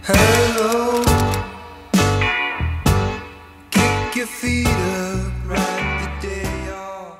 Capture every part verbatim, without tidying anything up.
Hello, kick your feet up, write the day off.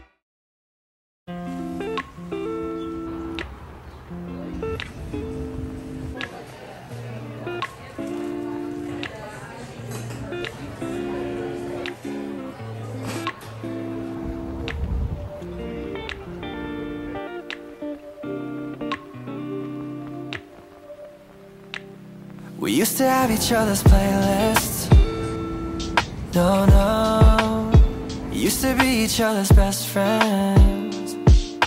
We used to have each other's playlists. No, no. We used to be each other's best friends.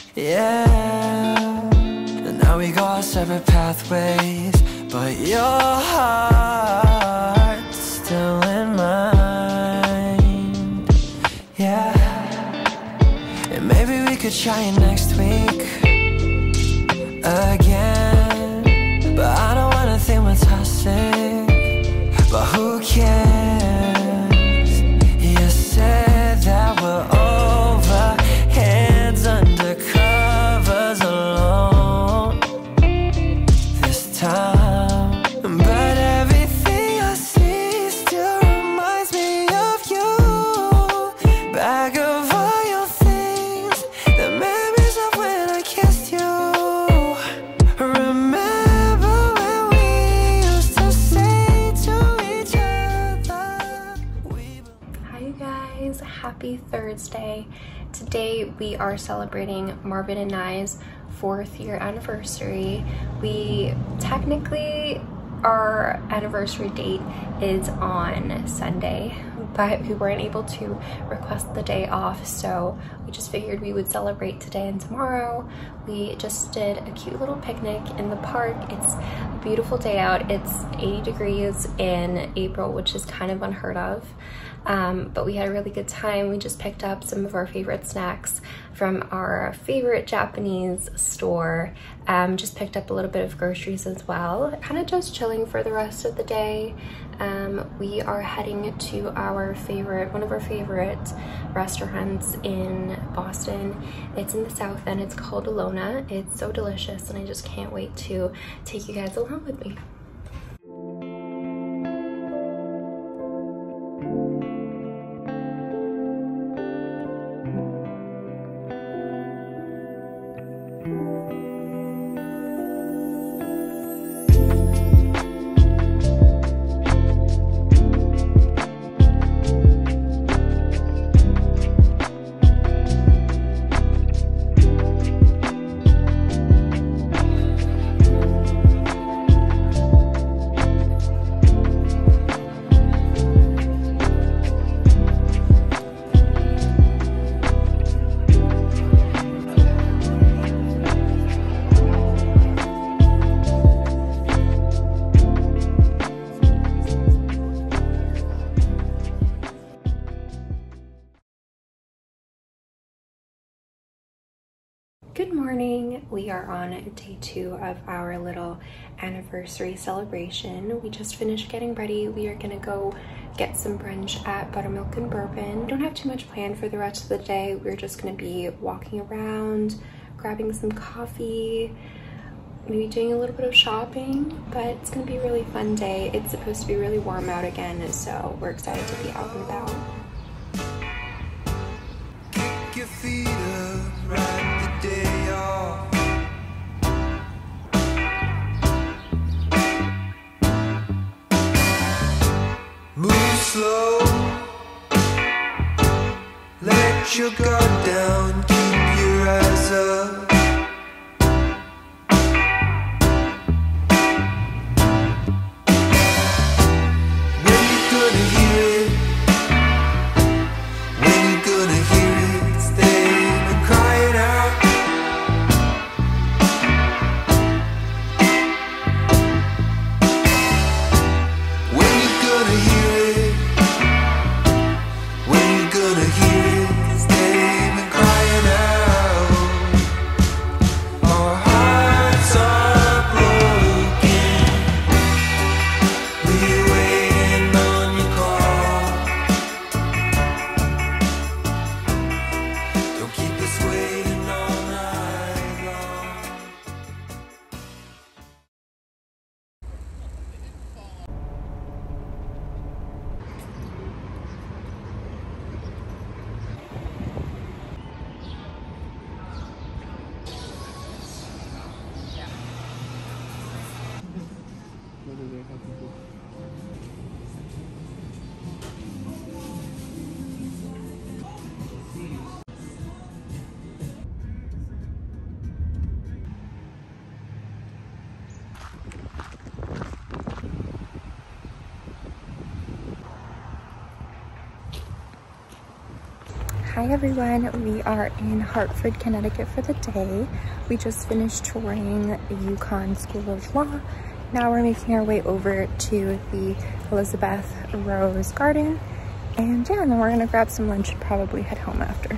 Yeah. And now we go our separate pathways, but your heart's still in mine. Yeah. And maybe we could try it next week again, but I don't wanna think we're toxic, but who cares? You said that we're over, hands under covers alone this time. But everything I see still reminds me of you. Back of all your things, the memories of when I kissed you. Happy Thursday. Today we are celebrating Marvin and I's fourth year anniversary. We technically, our anniversary date is on Sunday, but we weren't able to request the day off, so we just figured we would celebrate today and tomorrow. We just did a cute little picnic in the park. It's a beautiful day out. It's eighty degrees in April, which is kind of unheard of. Um, but we had a really good time. We just picked up some of our favorite snacks from our favorite Japanese store. Um, just picked up a little bit of groceries as well. Kind of just chilling for the rest of the day. Um, we are heading to our favorite, one of our favorite restaurants in Boston. It's in the South End. It's called Alona. It's so delicious, and I just can't wait to take you guys along with me. Good morning. We are on day two of our little anniversary celebration. We just finished getting ready. We are gonna go get some brunch at Buttermilk and Bourbon. We don't have too much planned for the rest of the day. We're just gonna be walking around, grabbing some coffee, maybe doing a little bit of shopping, but it's gonna be a really fun day. It's supposed to be really warm out again, so we're excited to be out and about. Kick your feet up, write the day off. Move slow, let your guard down, keep your eyes up. When you gonna hear it? When you gonna hear it? They've been crying out. When you gonna hear it? When you gonna hear it? They've been crying out. Hi everyone, we are in Hartford, Connecticut for the day. We just finished touring the UConn School of Law. Now we're making our way over to the Elizabeth Rose Garden. And yeah, and then we're gonna grab some lunch and probably head home after.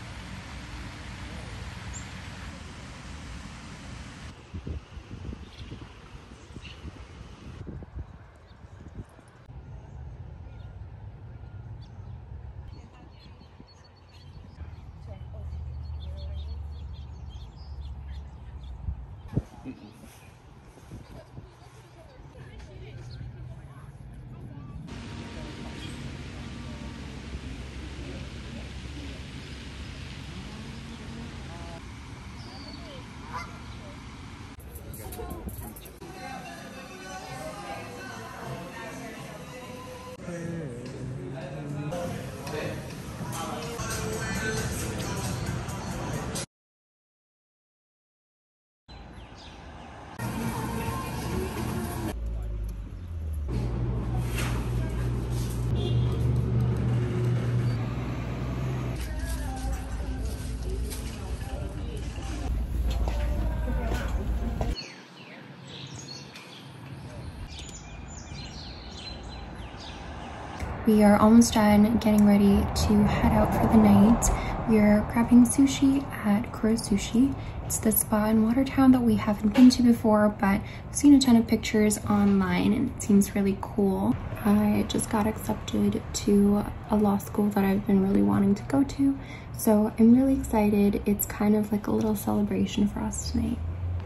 We are almost done getting ready to head out for the night. We are grabbing sushi at Kuro Sushi. It's the spa in Watertown that we haven't been to before, but I've seen a ton of pictures online and it seems really cool. I just got accepted to a law school that I've been really wanting to go to, so I'm really excited. It's kind of like a little celebration for us tonight.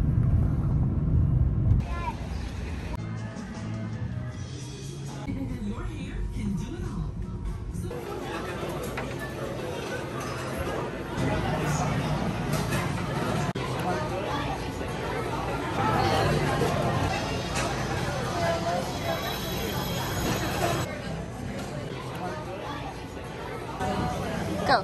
Go.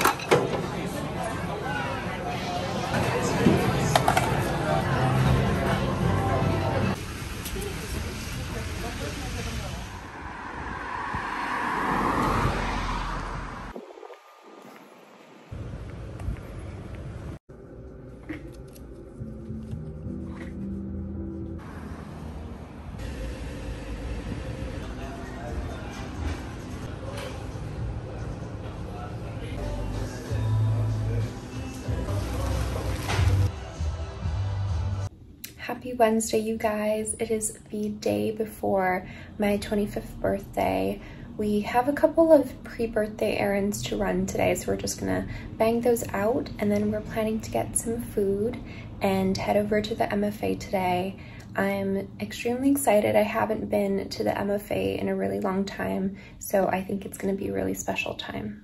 Happy Wednesday, you guys. It is the day before my twenty-fifth birthday. We have a couple of pre-birthday errands to run today, so we're just gonna bang those out, and then we're planning to get some food and head over to the M F A today. I'm extremely excited. I haven't been to the M F A in a really long time, so I think it's gonna be a really special time.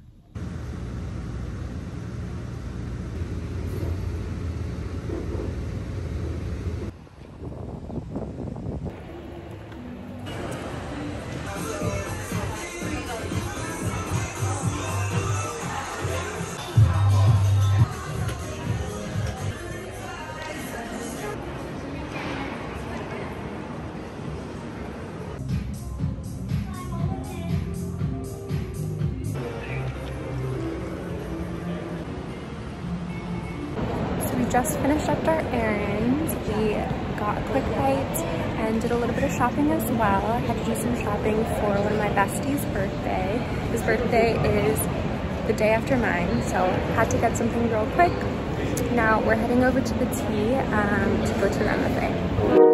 Just finished up our errands. We got a quick bite and did a little bit of shopping as well. I had to do some shopping for one of my besties' birthday. His birthday is the day after mine, so had to get something real quick. Now we're heading over to the T um, to go to the M F A.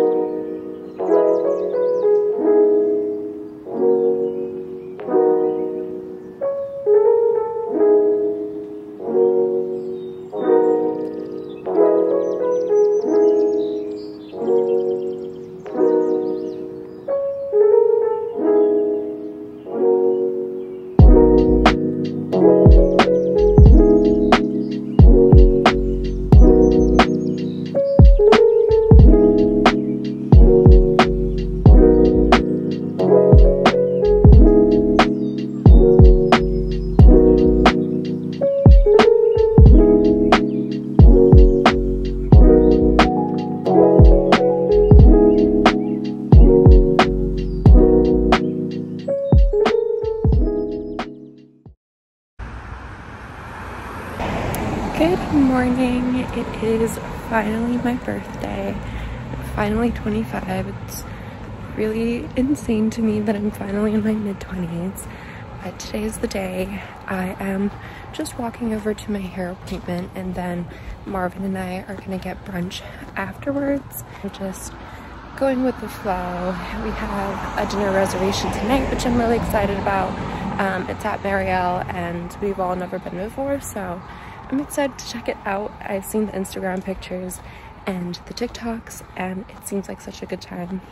morning. It is finally my birthday. I'm finally twenty-five. It's really insane to me that I'm finally in my mid twenties. But today is the day. I am just walking over to my hair appointment, and then Marvin and I are gonna get brunch afterwards. We're just going with the flow. We have a dinner reservation tonight, which I'm really excited about. Um, it's at Marielle, and we've all never been before, so I'm excited to check it out. I've seen the Instagram pictures and the TikToks, and it seems like such a good time.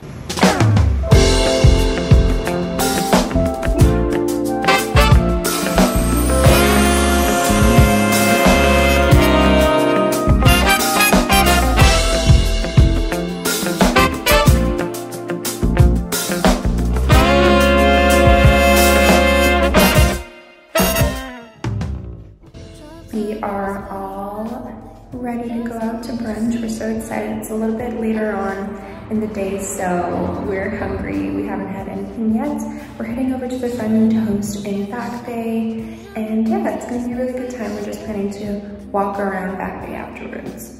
We are all ready to go out to brunch. We're so excited. It's a little bit later on in the day, so we're hungry. We haven't had anything yet. We're heading over to the venue to host in Back Bay, and yeah, it's gonna be a really good time. We're just planning to walk around Back Bay afterwards.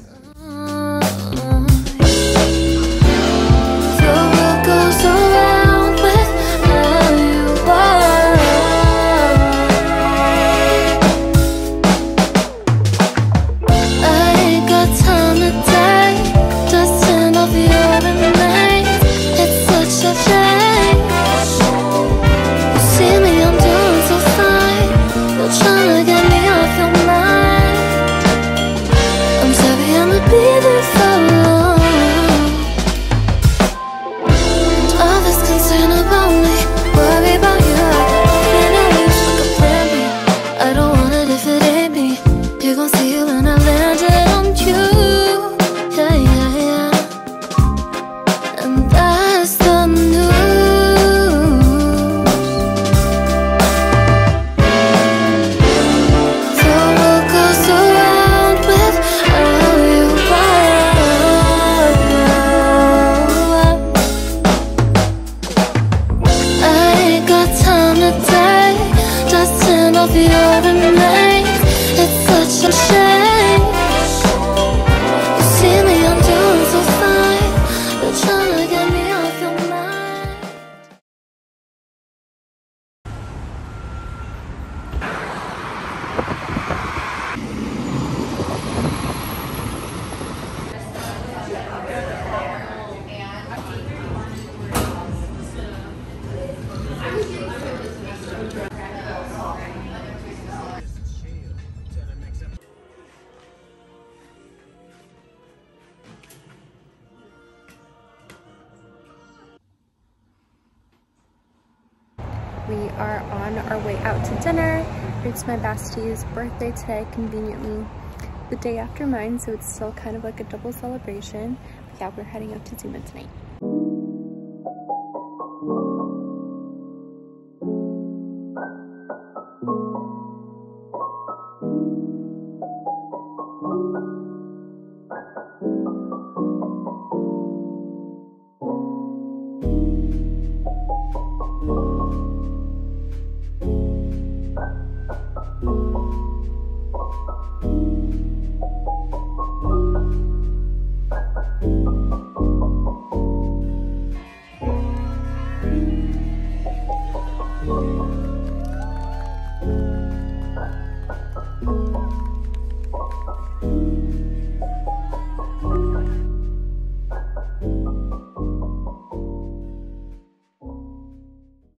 We are on our way out to dinner. It's my bestie's birthday today, conveniently the day after mine, so it's still kind of like a double celebration. But yeah, we're heading out to Zuma tonight.